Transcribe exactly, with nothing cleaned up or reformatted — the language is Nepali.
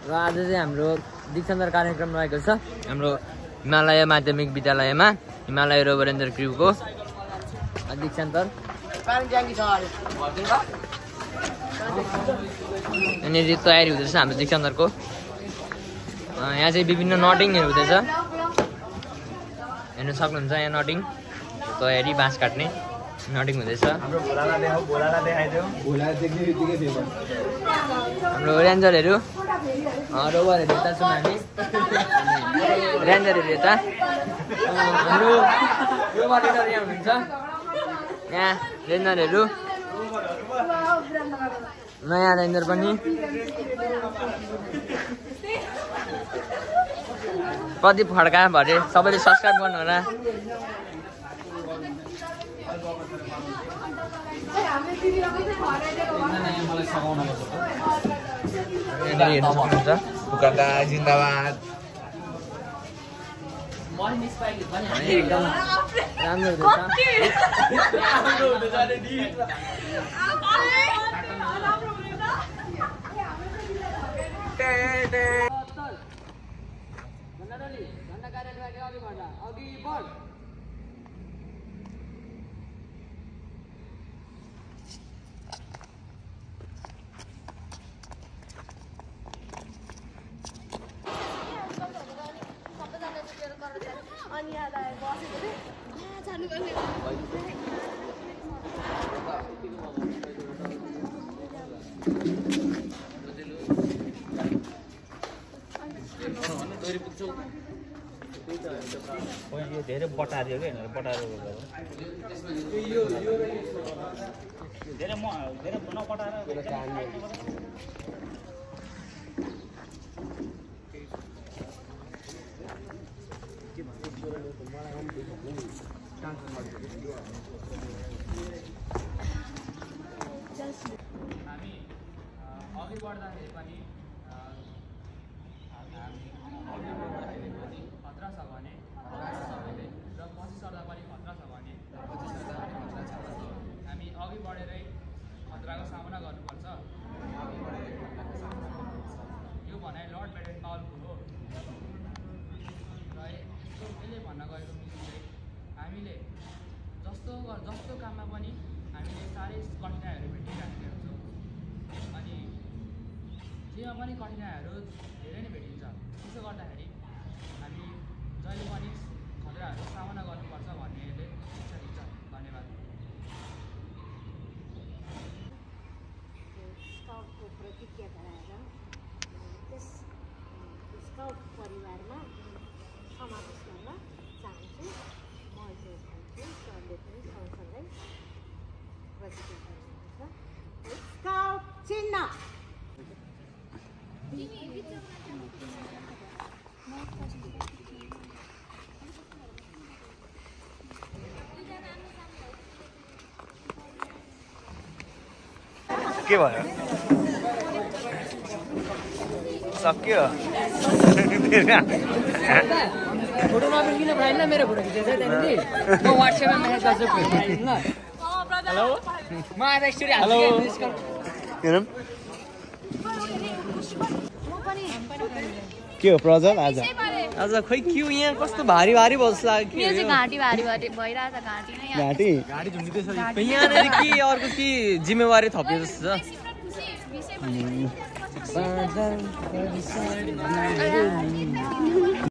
र आज चाहिँ हाम्रो दीक्षान्तर कार्यक्रम रहेको छ हाम्रो हिमालय माध्यमिक विद्यालयमा हिमालय रोभर एन्ड क्रुको दीक्षान्तर यहाँनिर तयारी हुँदैछ हाम्रो दीक्षान्तरको। यहाँ चाहिँ विभिन्न नटिङहरू हुँदैछ, हेर्नु सक्नुहुन्छ। यहाँ नटिङ तयारी, बाँस काट्ने नटिङ हुँदैछ। हाम्रो रेन्जरहरू रोभरहरू यता छौँ हामी, रेन्जरहरू यता। हाम्रो रोभर यहाँ हुनुहुन्छ, यहाँ रेन्जरहरू, नयाँ रेन्जर पनि। प्रदीप खड्का भरे सबैले सब्सक्राइब गर्नु होला। जिन्दाबाद। एकदम राम्रो धेरै बटारियो कि बटारो धेरै म धेरै नपटाएर हामी अघि बढ्दाखेरि पनि खतरा छ भने र पछि सर्दा पनि खतरा छ भने हामी अघि बढेरै खतराको सामना गर्नुपर्छ। यो भनाइ लर्ड बेटन पावरफुल हो र यसले भन्न गएको मिनिङ चाहिँ हामीले जस्तो जस्तो काममा पनि हामीले साह्रै कठिनाइहरू भेटिरहेका हुन्छौँ, अनि जेमा पनि कठिनाइहरू धेरै नै भेटिन्छ। त्यसो गर्दाखेरि हामी जहिले पनि खतराहरू सामना गर्नुपर्छ भन्ने यसले शिक्षा दिन्छ। धन्यवाद। स्काउटको प्रतिज्ञा गराएर त्यस स्काउट परिवारमा समावेश गर्न चाहन्छु। म यो भन्छु, सरले पनि सँगसँगै प्रतिज्ञा गर्नुहुन्छ। स्काउट चिन्ह के भयो? सक्यो। फोटो नबिन भाइ ल, मेरो फोटो खिचेछ त्यहाँनिर। म व्हाट्सएपमा मेसेज गर्छु फोटो हालिदिनु ल। हेलो, म आज स्टोरी हाल्छु। के हो प्रजल? आज आज खोइ के हो यहाँ, कस्तो भारी भारी बस्छ लाग्यो। मेरो चाहिँ घाँटी भारी भारी भइरहेछ, घाँटी नै घाँटी गाडी झुन्डिँदैछ यहाँनिर। के अर्को के जिम्मेवारी थपियो जस्तो छ।